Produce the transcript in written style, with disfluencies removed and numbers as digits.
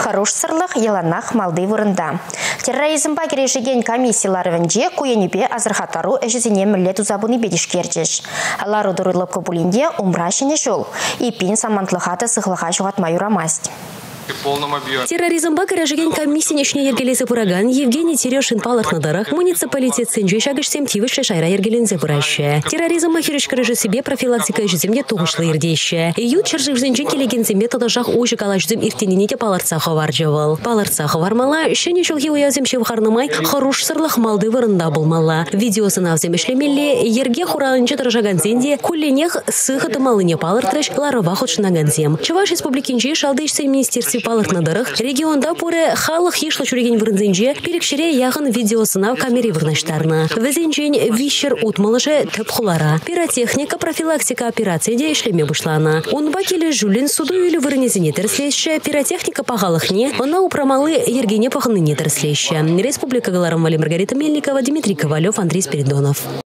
хорош сырлық еланақ малды вырында. Терроризмға керешеген комиссияларывынже куенепе азырхатару әжізіне мүллет узабуны бедішкердеш. Алар удырылып көбулінде умрашыне жол. Ипин самантлыхаты сықлыға жоғатма юрамасть. Терроризмға керешеген комиссия нешіне ергелесі бұраган Евгений Терешин палыртныдырық муниципалитет сенжей шагышсем тивішлі шайра ергелензе бұрашы. Терроризмға керешкіріжі себе профилактика жүзімде туғышлы ердейші. Ют чыржықзенжен келегензе методы жақ ойжы кала жүзім иртененеде палыртсақы var жывыл. Палыртсақы вармала, шыне жылғы оязем шевқарнымай хорош сырлық малды вырында болмала. Видеосын авзем ішлемелі, ерге құрағынчы тұржаганзенде кулленех сықыты малыне палыртырыш ларыва құтшынаганзем. Чуваш республикинче шалды ішсе министерстве палыртныдырық, регионда пуры халық ешлы жүреген вырынзенже перекшіре яғын видеосына камере вырнаштарны. Візенжен вишер утмалыжы тіп құлара. Пиротехника профилактика операцияде ішлеме бұшланы. Онба келі жүлін суду үйлі вырынезіне тірслеші, пиротехника пағалықне, она упрамалы ергене пағыныне тірслеші. Республика Галарам Вали Маргарита Мельникова, Дмитрий Ковалев, Андрей Спиридонов.